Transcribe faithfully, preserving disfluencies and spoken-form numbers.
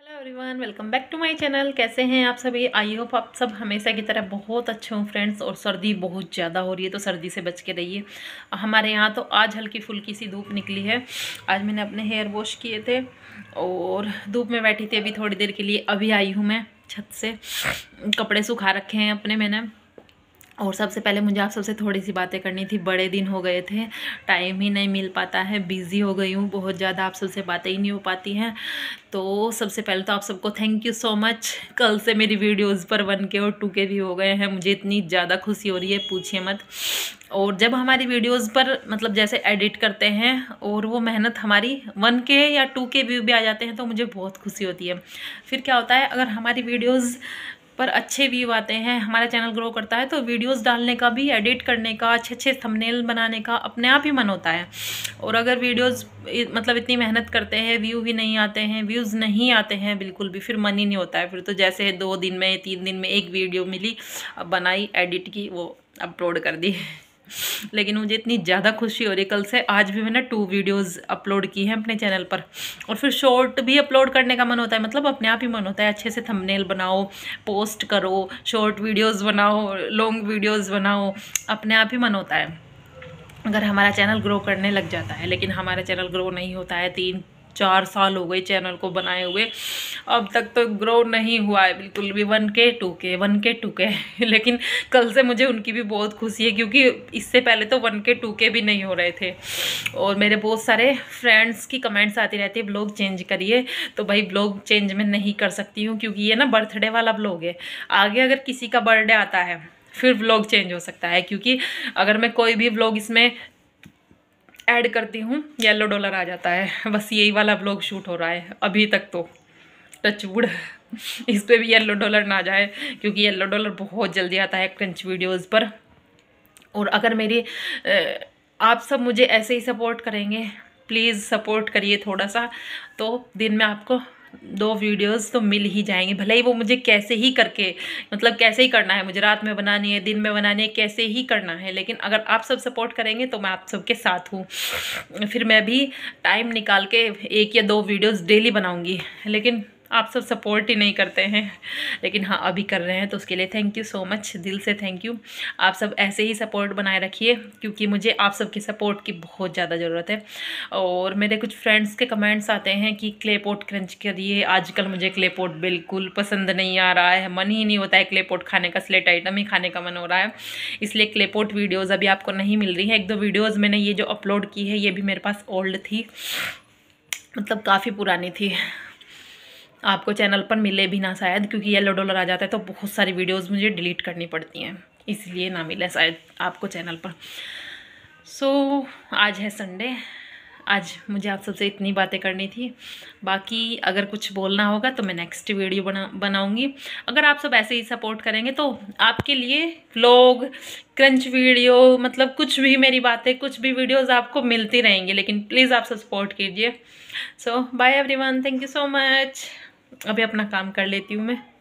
Hello everyone, welcome back to my channel. कैसे हैं आप सभी? आई होप आप सब हमेशा की तरह बहुत अच्छे हों फ्रेंड्स। और सर्दी बहुत ज़्यादा हो रही है तो सर्दी से बच के रहिए। हमारे यहाँ तो आज हल्की फुल्की सी धूप निकली है। आज मैंने अपने हेयर वॉश किए थे और धूप में बैठी थी अभी थोड़ी देर के लिए। अभी आई हूँ मैं छत से, कपड़े सुखा रखे हैं अपने मैंने। और सबसे पहले मुझे आप सबसे थोड़ी सी बातें करनी थी। बड़े दिन हो गए थे, टाइम ही नहीं मिल पाता है, बिज़ी हो गई हूँ बहुत ज़्यादा, आप सबसे बातें ही नहीं हो पाती हैं। तो सबसे पहले तो आप सबको थैंक यू सो मच। कल से मेरी वीडियोस पर वन के और टू के भी हो गए हैं। मुझे इतनी ज़्यादा खुशी हो रही है, पूछिए मत। और जब हमारी वीडियोस पर मतलब जैसे एडिट करते हैं और वो मेहनत हमारी वन के या टू के व्यू भी आ जाते हैं तो मुझे बहुत खुशी होती है। फिर क्या होता है, अगर हमारी वीडियोज़ पर अच्छे व्यू आते हैं, हमारा चैनल ग्रो करता है, तो वीडियोस डालने का भी, एडिट करने का, अच्छे अच्छे थंबनेल बनाने का अपने आप ही मन होता है। और अगर वीडियोस मतलब इतनी मेहनत करते हैं, व्यू ही नहीं आते हैं, व्यूज़ नहीं आते हैं बिल्कुल भी, फिर मन ही नहीं होता है। फिर तो जैसे दो दिन में तीन दिन में एक वीडियो मिली, अब बनाई, एडिट की, वो अपलोड कर दी। लेकिन मुझे इतनी ज़्यादा खुशी हो रही है। कल से आज भी मैंने टू वीडियोस अपलोड की हैं अपने चैनल पर। और फिर शॉर्ट भी अपलोड करने का मन होता है, मतलब अपने आप ही मन होता है अच्छे से थंबनेल बनाओ, पोस्ट करो, शॉर्ट वीडियोस बनाओ, लॉन्ग वीडियोस बनाओ, अपने आप ही मन होता है अगर हमारा चैनल ग्रो करने लग जाता है। लेकिन हमारा चैनल ग्रो नहीं होता है। तीन चार साल हो गए चैनल को बनाए हुए, अब तक तो ग्रो नहीं हुआ है बिल्कुल भी। वन के टू के वन के टू के लेकिन कल से मुझे उनकी भी बहुत खुशी है, क्योंकि इससे पहले तो वन के टू के भी नहीं हो रहे थे। और मेरे बहुत सारे फ्रेंड्स की कमेंट्स आती रहती है ब्लॉग चेंज करिए, तो भाई ब्लॉग चेंज मैं नहीं कर सकती हूँ, क्योंकि ये ना बर्थडे वाला ब्लॉग है। आगे अगर किसी का बर्थडे आता है फिर व्लॉग चेंज हो सकता है, क्योंकि अगर मैं कोई भी व्लॉग इसमें ऐड करती हूँ येलो डॉलर आ जाता है। बस यही वाला व्लॉग शूट हो रहा है अभी तक, तो टचवुड इस पे भी येलो डॉलर ना जाए, क्योंकि येलो डॉलर बहुत जल्दी आता है क्रंच वीडियोस पर। और अगर मेरी आप सब मुझे ऐसे ही सपोर्ट करेंगे, प्लीज़ सपोर्ट करिए थोड़ा सा, तो दिन में आपको दो वीडियोस तो मिल ही जाएंगे। भले ही वो मुझे कैसे ही करके, मतलब कैसे ही करना है, मुझे रात में बनानी है, दिन में बनानी है, कैसे ही करना है, लेकिन अगर आप सब सपोर्ट करेंगे तो मैं आप सबके साथ हूँ। फिर मैं भी टाइम निकाल के एक या दो वीडियोस डेली बनाऊँगी, लेकिन आप सब सपोर्ट ही नहीं करते हैं। लेकिन हाँ, अभी कर रहे हैं तो उसके लिए थैंक यू सो मच, दिल से थैंक यू। आप सब ऐसे ही सपोर्ट बनाए रखिए, क्योंकि मुझे आप सबके सपोर्ट की बहुत ज़्यादा ज़रूरत है। और मेरे कुछ फ्रेंड्स के कमेंट्स आते हैं कि क्ले पॉट क्रंच करिए। आजकल मुझे क्ले पॉट बिल्कुल पसंद नहीं आ रहा है, मन ही नहीं होता है क्ले पॉट खाने का, स्लेट आइटम ही खाने का मन हो रहा है। इसलिए क्ले पॉट वीडियोज़ अभी आपको नहीं मिल रही हैं। एक दो वीडियोज़ मैंने ये जो अपलोड की है ये भी मेरे पास ओल्ड थी, मतलब काफ़ी पुरानी थी, आपको चैनल पर मिले भी ना शायद, क्योंकि येलो डॉलर आ जाता है तो बहुत सारी वीडियोस मुझे डिलीट करनी पड़ती हैं, इसलिए ना मिले शायद आपको चैनल पर। सो so, आज है संडे, आज मुझे आप सबसे इतनी बातें करनी थी। बाकी अगर कुछ बोलना होगा तो मैं नेक्स्ट वीडियो बना बनाऊँगी। अगर आप सब ऐसे ही सपोर्ट करेंगे तो आपके लिए व्लॉग, क्रंच वीडियो, मतलब कुछ भी मेरी बातें, कुछ भी वीडियोस आपको मिलती रहेंगी। लेकिन प्लीज़ आप सब सपोर्ट कीजिए। So bye everyone, thank you so much. अभी अपना काम कर लेती हूँ मैं।